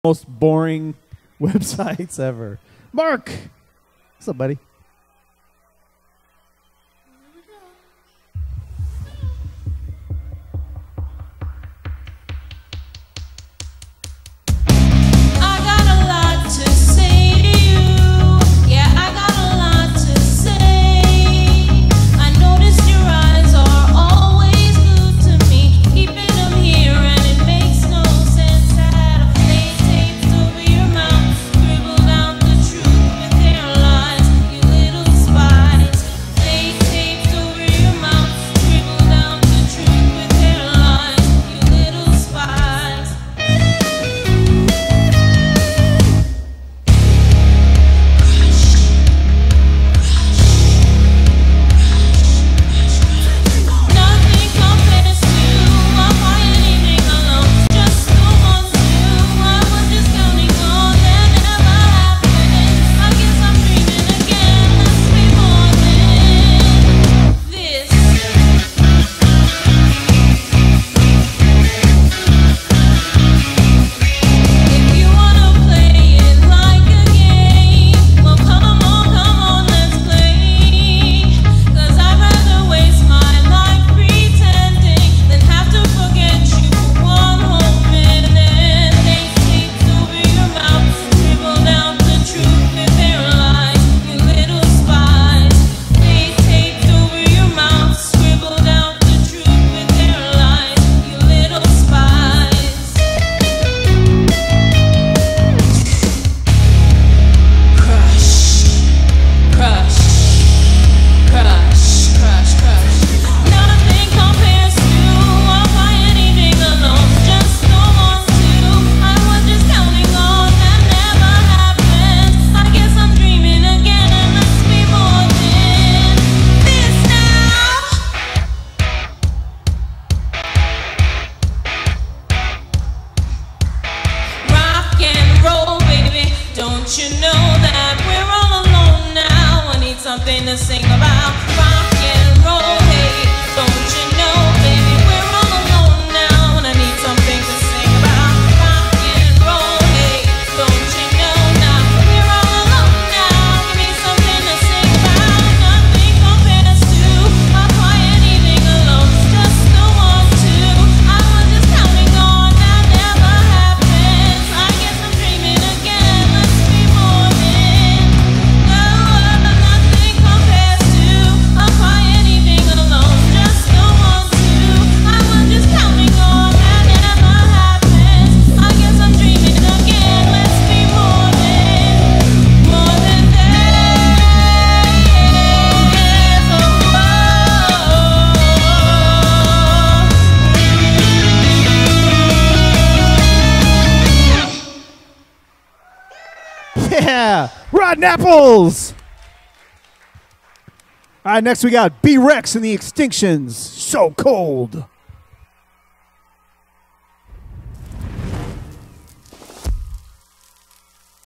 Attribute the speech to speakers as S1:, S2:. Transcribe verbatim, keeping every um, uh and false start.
S1: most boring websites ever. Mark, what's up, buddy?
S2: You know that we're all alone now. I need something to sing about. Rock and roll, hey, don't you know, baby, we're all alone now, and I need something to sing about. Rock and roll, hey, don't you know now, we're all alone now. Give me something to sing about. Nothing compares to my quiet evening alone. Just the one, two. I was just counting on that never happens. I guess I'm dreaming again. Let's be more than no, nothing compares to a quiet evening alone. Just the one, two. I was just counting on that never happens. I guess I'm dreaming again. Let's be more than, more than that.
S1: Yeah, Rotten Apples. All right, next we got B-Rex and the Extinctions. So Cold.